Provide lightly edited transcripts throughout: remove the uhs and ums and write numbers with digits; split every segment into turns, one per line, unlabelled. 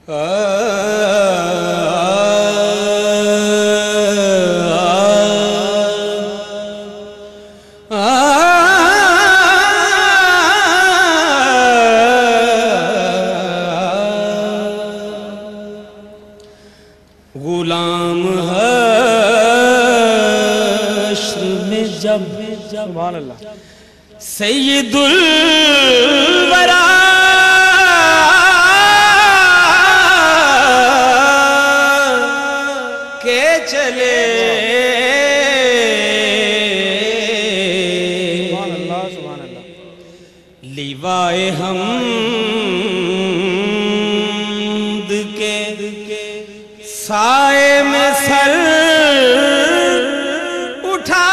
غلام حشر میں جب
سبحان اللہ
سید الورا کے چلے
سبحان اللہ سبحان اللہ
لیوائے حمد کے سائے میں سر اٹھا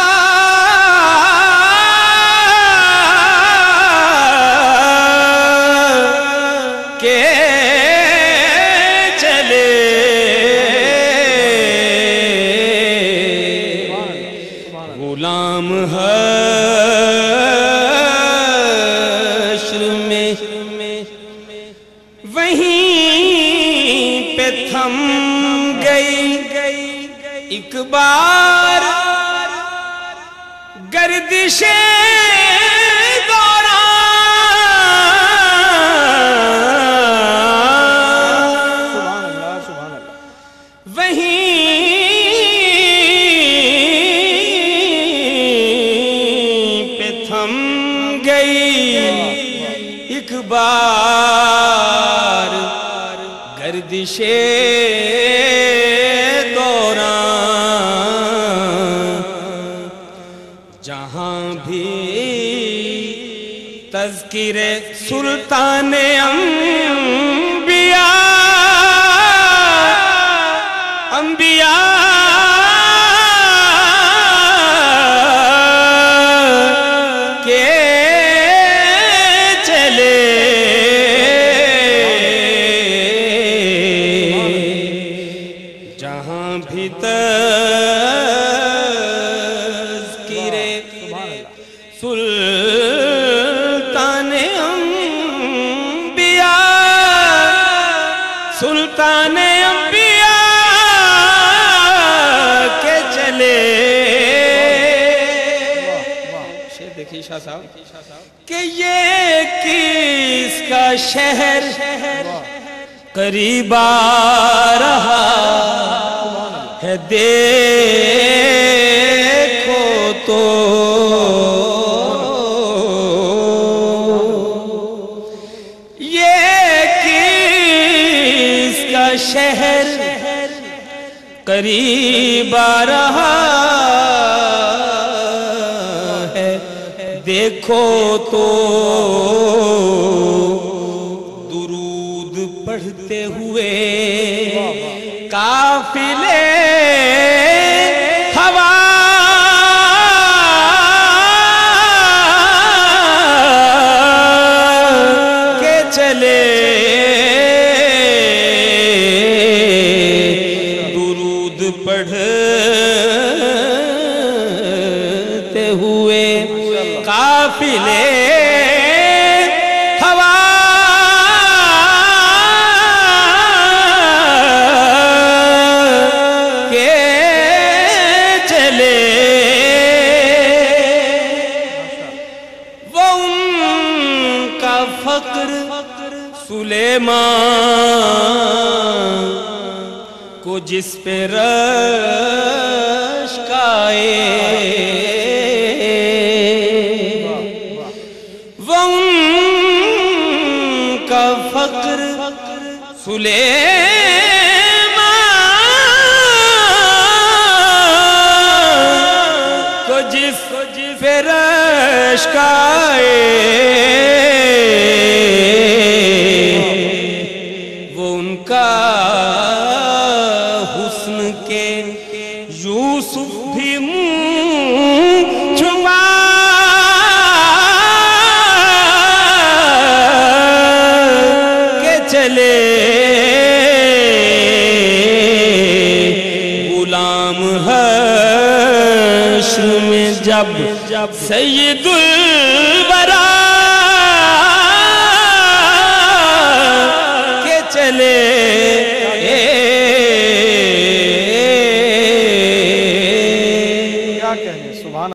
کے چلے غلام حشر میں وہیں پہ تھم گئی ایک بار گردش
سبحان اللہ سبحان اللہ
وہیں پہ تھم گئی ایک بار گردش دوران جہاں بھی تذکر سلطان انبیاء کے چلے جہاں بھی تذکر سلطان انبیاء کے چلے شعر دیکھیے شاہ صاحب کہ یہ کس کا شہر قریب آ رہا ہے دیکھو تو شہر قریب آ رہا ہے دیکھو تو درود پڑھتے ہوئے قافلے ہوا کے چلے پڑھتے ہوئے قافلے ہوا کے چلے وہ ان کا فقر سلیمان کو جس پہ رشک آئے وہ ان کا فقر سلیمان کو جس پہ رشک آئے وہ ان کا یوسف بھی منہ چھپا کے چلے غلام حشر میں جب سید الورا کے چلے